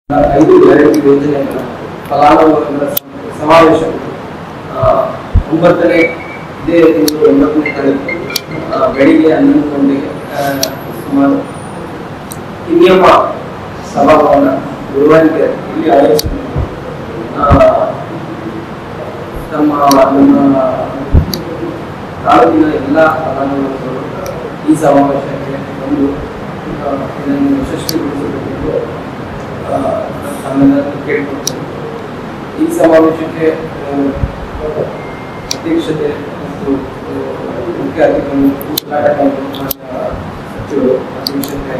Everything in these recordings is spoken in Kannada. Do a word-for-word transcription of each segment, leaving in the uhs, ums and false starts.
ಐದು ಗ್ಯಾರಂಟಿ ಯೋಜನೆಗಳ ಫಲಾನುಭವಿಗಳ ಸಮಾವೇಶ ಒಂಬತ್ತನೇ ಇದೇ ತಿಂಗಳು ಒಂಬತ್ತನೇ ತಾರೀಕು ಬೆಳಿಗ್ಗೆ ಹನ್ನೊಂದು ಗಂಟೆಗೆ ಸುಮಾರು ಕಿನ್ಯಮ್ಮ ಸಭಾಭವನ ಗುರುವಾಂಕೆ ಇಲ್ಲಿ ಆಯೋಜಿಸಿದೆ. ನಮ್ಮ ನಮ್ಮ ತಾಲೂಕಿನ ಎಲ್ಲ ಫಲಾನುಭವಿಗಳು ಈ ಸಮಾವೇಶಕ್ಕೆ ಬಂದು ಇದನ್ನು ಯಶಸ್ವಿಗೊಳಿಸಬೇಕೆಂದು ತಮ್ಮೆಲ್ಲರೂ ಕೇಳಿಕೊಳ್ತೇನೆ. ಈ ಸಮಾವೇಶಕ್ಕೆ ಅಧ್ಯಕ್ಷತೆ ಮತ್ತು ಮುಖ್ಯ ಅತಿಥಿಗಳು ಸಚಿವರು ಅಧ್ಯಕ್ಷತೆ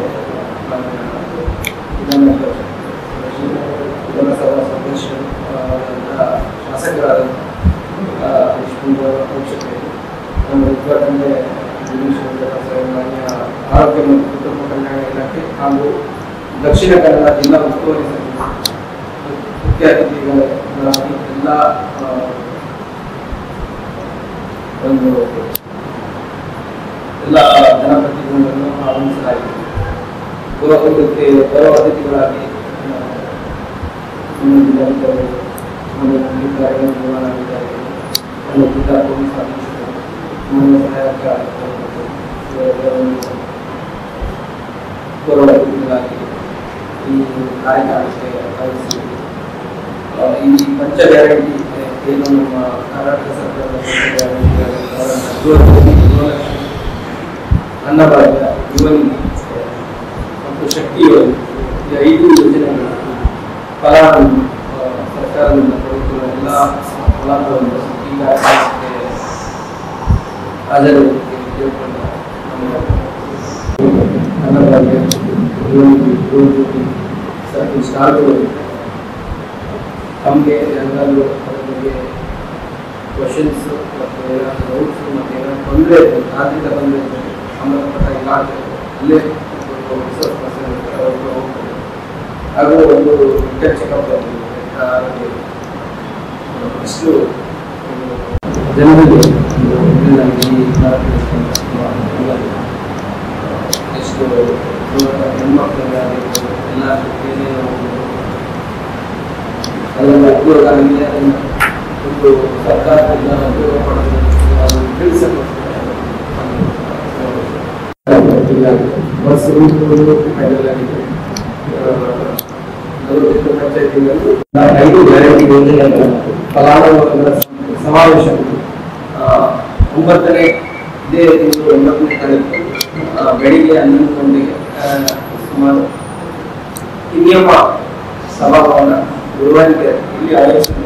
ವಿಧಾನಸಭಾ ಸದಸ್ಯರು ಶಾಸಕರಾದ ಅಧ್ಯಕ್ಷತೆ ನಮ್ಮ ಉದ್ಘಾಟನೆ ಮಾನ್ಯ ಆರೋಗ್ಯ ಮತ್ತು ಕುಟುಂಬ ಕಲ್ಯಾಣ ಇಲಾಖೆ ಹಾಗೂ ದಕ್ಷಿಣ ಕನ್ನಡ ಜಿಲ್ಲಾ ಉಸ್ತುವಾರಿ ಸಮಿತಿ ಮುಖ್ಯ ಅತಿಥಿಗಳಾಗಿ ಎಲ್ಲ ಒಂದು ಎಲ್ಲ ಜನಪ್ರತಿನಿಧಿಗಳನ್ನು ಆಹ್ವಾನಿಸಲಾಗಿದೆ. ಇದಕ್ಕೆ ಗೌರವ ಅತಿಥಿಗಳಾಗಿ ನಮ್ಮ ಜಿಲ್ಲಾಧಿಕಾರಿ ನಮ್ಮ ನಿರ್ವಹಣಾಧಿಕಾರಿಗಳು ನಮ್ಮ ಜಿಲ್ಲಾ ಪೊಲೀಸ್ ಅಧೀಕ್ಷಕರು ನಮ್ಮ ಸಹಾಯಕ ಗೌರವ ಅತಿಥಿಗಳಾಗಿ ಈ ಕಾರ್ಯಕ್ರಮಕ್ಕೆ ಭಾಗವಹಿಸಿ ಈ ಪಂಚ ಗ್ಯಾರಂಟಿ ಏನು ನಮ್ಮ ಕರ್ನಾಟಕ ಸರ್ಕಾರದ ಅನ್ನಭಾಗ್ಯ, ಯುವನಿಧಿ ಮತ್ತು ಶಕ್ತಿ ಯೋಜನೆ ಈ ಐದು ಯೋಜನೆಗಳು ಫಲಾನುಭವಿ ಸರ್ಕಾರದಿಂದ ಪಡೆದುಕೊಳ್ಳುವ ಎಲ್ಲ ಫಲಾನುಭವಿಗಳು ಈ ಕಾರ್ಯಕ್ರಮಕ್ಕೆ ಹಾಜರಾಗಲಿಕ್ಕೆ ಕೇಳಿಕೊಂಡ ಅನ್ನಭಾಗ್ಯ, ಯುವನಿಧಿ, ಯುವಜ್ಯೋತಿ ಸರ್ಕಾರ ಸ್ಟಾರ್ಟ್ಗಳು ತಮಗೆ ಎಲ್ಲರೂ ಅದರ ಬಗ್ಗೆ ಕ್ವಶನ್ಸ್ ಮತ್ತು ಏನಾದರೂ ಡೌಟ್ಸು ಮತ್ತು ಏನಾದರೂ ತೊಂದರೆ ಇರ್ತದೆ, ತಾಂತ್ರಿಕ ತೊಂದರೆ ಇರ್ತದೆ, ಸಂಬಂಧಪಟ್ಟ ಇಲಾಖೆ ಅಲ್ಲೇ ರಿಸರ್ಚ್ ಪರ್ಸನ್ ಇರ್ತಾರೆ, ಅವರು ಹೋಗ್ತಾರೆ. ಹಾಗೂ ಒಂದು ಮೆಡಿಕಲ್ ಚೆಕಪ್ ಇಷ್ಟು ಜನರಿಗೆ ಎಷ್ಟು ಹೆಣ್ಮಕ್ಳಿಗಾಗಿರ್ಬೋದು ಎಲ್ಲ ಏನೇನು ಅದನ್ನು ಉದ್ಯೋಗ ಆಗಿದೆ ಅದನ್ನು ಒಂದು ಸರ್ಕಾರದಿಂದ ಉದ್ಯೋಗ ಪಡೆದು ಅದು ತಿಳಿಸಲ್ಪಡ್ತಾರೆ. ಬಸ್ ರೂಟ್ಗಳು ಫೈನಲ್ ಆಗಿದೆ. ನಲವತ್ತೆಂಟು ಪಂಚಾಯತಿಗಳು ಐದು ಗ್ಯಾರಂಟಿ ಯೋಜನೆಗಳ ಫಲಾನುಭವಿಗಳ ಸಮಾವೇಶ ಒಂಬತ್ತನೇ ಇದೇ ತಿಂಗಳು ಒಂಬತ್ತನೇ ತಾರೀಕು ಬೆಳಿಗ್ಗೆ ಹನ್ನೊಂದು ಗಂಟೆಗೆ ಸುಮಾರು ಕಿನ್ಯಮ್ಮ ಸಭಾಭವನ ಗುರುವಾಂಕೆ ಇಲ್ಲಿ ಆಯೋಜಿಸಿದೆ.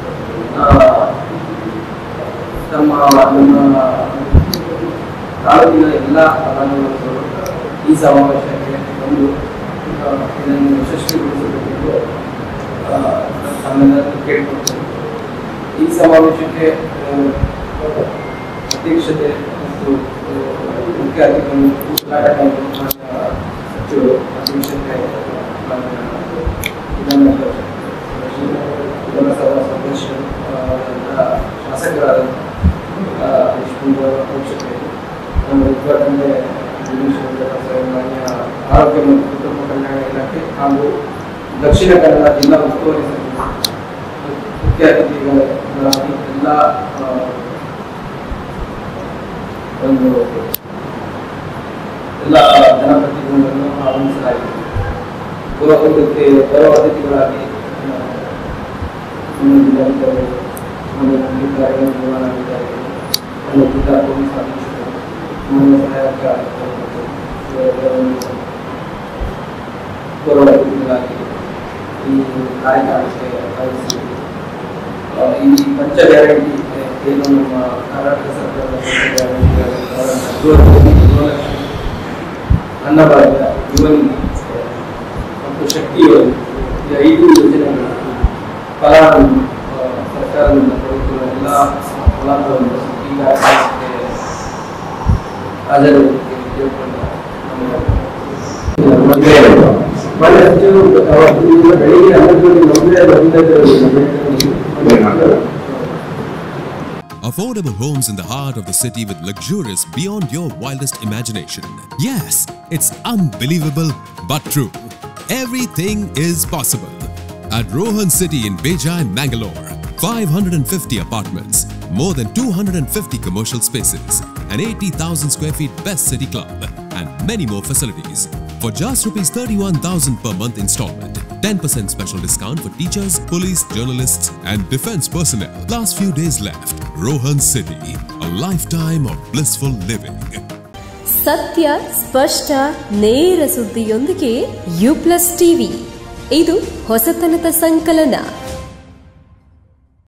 ನಮ್ಮ ನಮ್ಮ ತಾಲೂಕಿನ ಎಲ್ಲ ಫಲಾನುಭವಿಗಳು ಈ ಸಮಾವೇಶಕ್ಕೆ ಬಂದು ಇದನ್ನು ಯಶಸ್ವಿಗೊಳಿಸಬೇಕೆಂದು ತಮ್ಮೆಲ್ಲರೂ ಕೇಳಿಕೊಳ್ತೇನೆ. ಈ ಸಮಾವೇಶಕ್ಕೆ ಅಧ್ಯಕ್ಷತೆ ಮತ್ತು ಮುಖ್ಯ ಅತಿಥಿಗಳು ಸಚಿವರು ಅಧ್ಯಕ್ಷತೆ ವಿಧಾನಸಭಾ ಸದಸ್ಯರು ಶಾಸಕರಾದ ಅಧ್ಯಕ್ಷತೆ ನಮ್ಮ ಉದ್ಘಾಟನೆ ಮಾನ್ಯ ಆರೋಗ್ಯ ಮತ್ತು ಕುಟುಂಬ ಕಲ್ಯಾಣ ಇಲಾಖೆ ಹಾಗೂ ದಕ್ಷಿಣ ಕನ್ನಡ ಜಿಲ್ಲಾ ಉಸ್ತುವಾರಿ ಸಮಿತಿ ಮುಖ್ಯ ಅತಿಥಿಗಳಾಗಿ ಎಲ್ಲ ಒಂದು ಎಲ್ಲ ಜನಪ್ರತಿನಿಧಿಗಳನ್ನು ಆಹ್ವಾನಿಸಲಾಗಿದೆ. ಇದಕ್ಕೆ ಗೌರವ ಅತಿಥಿಗಳಾಗಿ ನಮ್ಮ ಜಿಲ್ಲಾಧಿಕಾರಿ ನಮ್ಮ ನಿರ್ವಹಣಾಧಿಕಾರಿಗಳು ನಮ್ಮ ಜಿಲ್ಲಾ ಪೊಲೀಸ್ ಅಧೀಕ್ಷಕರು ನಮ್ಮ ಸಹಾಯಕ ಗೌರವ ಅತಿಥಿಗಳಾಗಿ ಈ ಕಾರ್ಯಕ್ರಮಕ್ಕೆ ಭಾಗವಹಿಸಿ ಈ ಪಂಚ ಗ್ಯಾರಂಟಿ ಏನು ನಮ್ಮ ಕರ್ನಾಟಕ ಸರ್ಕಾರದ ಅನ್ನಭಾಗ್ಯ, ಯುವನಿಧಿ ಮತ್ತು ಶಕ್ತಿ ಯೋಜನೆ ಈ ಐದು ಯೋಜನೆಗಳು ಫಲಾನುಭವಿ ಸರ್ಕಾರದಿಂದ ಪಡೆದುಕೊಳ್ಳುವ ಎಲ್ಲ ಫಲಾನುಭವಿಗಳು ಈ ಕಾರ್ಯಕ್ರಮಕ್ಕೆ ಹಾಜರಾಗಲಿಕ್ಕೆ ಕೇಳಿಕೊಂಡ ಬೆಳಿಗ್ಗೆ ಹನ್ನೊಂದು Affordable homes in the heart of the city with luxurious beyond your wildest imagination. Yes, it's unbelievable but true. everything is possible. At Rohan City in Beja and Mangalore, five hundred fifty apartments, more than two hundred fifty commercial spaces, an eighty thousand square feet best city club, and many more facilities. For just rupees thirty-one thousand per month installment, ten percent special discount for teachers, police, journalists, and defense personnel. Last few days left. Rohan City, a lifetime of blissful living. ಸತ್ಯ ಸ್ಪಷ್ಟ ನೇರ ಸುದ್ದಿಯೊಂದಿಗೆ ಯು ಪ್ಲಸ್ ಟಿವಿ ಇದು ಹೊಸತನದ ಸಂಕಲನ.